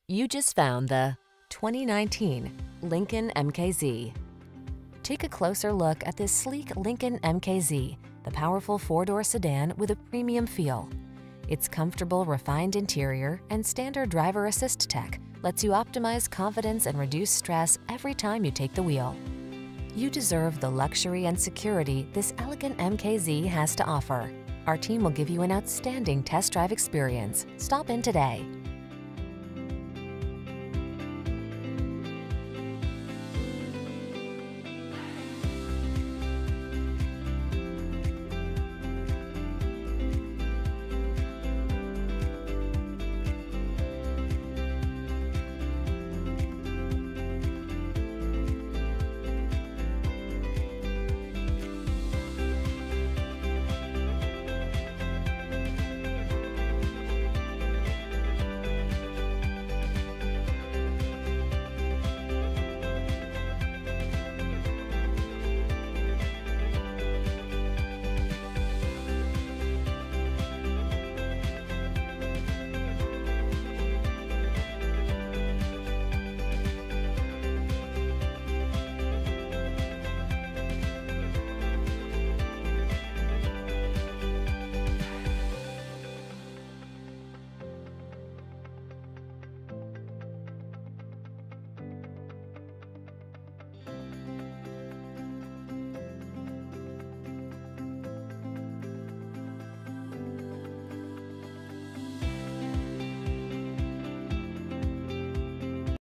You just found the 2019 Lincoln MKZ. Take a closer look at this sleek Lincoln MKZ, the powerful four-door sedan with a premium feel. Its comfortable, refined interior and standard driver assist tech lets you optimize confidence and reduce stress every time you take the wheel. You deserve the luxury and security this elegant MKZ has to offer. Our team will give you an outstanding test drive experience. Stop in today.